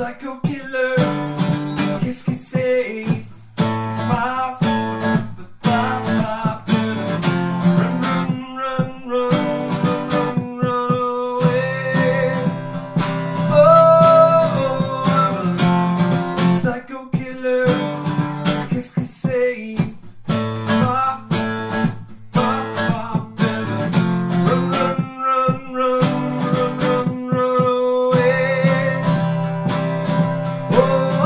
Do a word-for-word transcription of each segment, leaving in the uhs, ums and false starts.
psycho killer. Qu'est-ce que c'est? Five, five, five, run, run, run, run, run, run away. Oh, I'm a psycho killer. Qu'est-ce que c'est? Five, five, five, run, run, run, run, run, run away. Oh.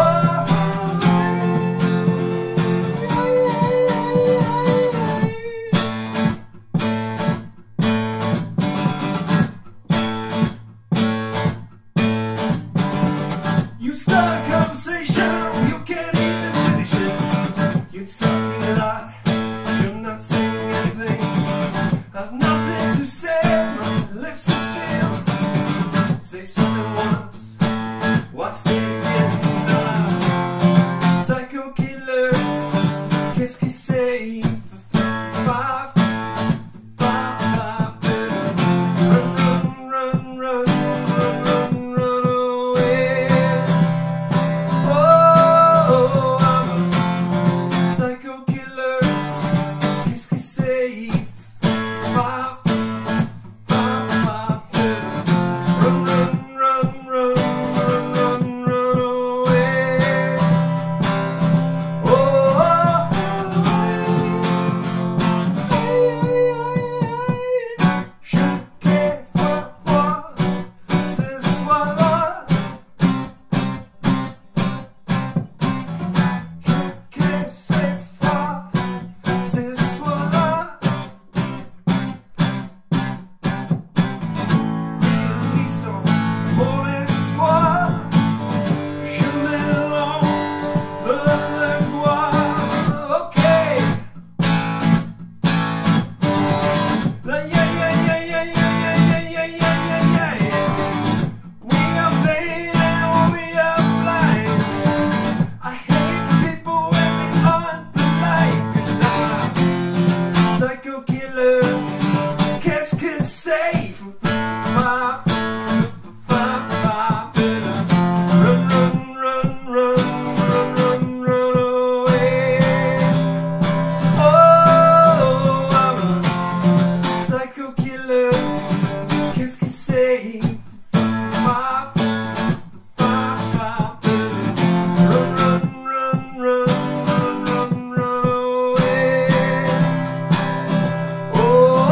You start a conversation, you can't even finish it. You're talking a lot, but you're not saying anything. I've nothing to say, my lips are sealed. Say something once, what's it again now? Psycho killer, qu'est-ce que c'est? Five, five, five, run, run, run, run, run, run, run away. Oh, I'm a psycho killer. Qu'est-ce que c'est? Five, five, five, run, run, run, run, run, run, run away. Oh, je qu'ai voir ce soir-là. Que c'est froid ce soir-là. Réunissons mon espoir. Je m'élance de l'angoisse. Ok. La yeah yeah yeah yeah yeah yeah yeah yeah yeah yeah. We are vain and we are blind. I hate people when they aren't polite. 'Cause I'm a psycho killer. Qu'est-ce que c'est? Five, five, five, run, run, run, run, run, run, run away. Oh, I'm a psycho killer. Qu'est-ce que c'est? Five, five, five, run, run, run, run, run, run away. Oh,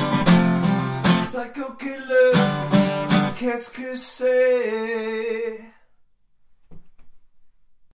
psycho killer, qu'est-ce que c'est?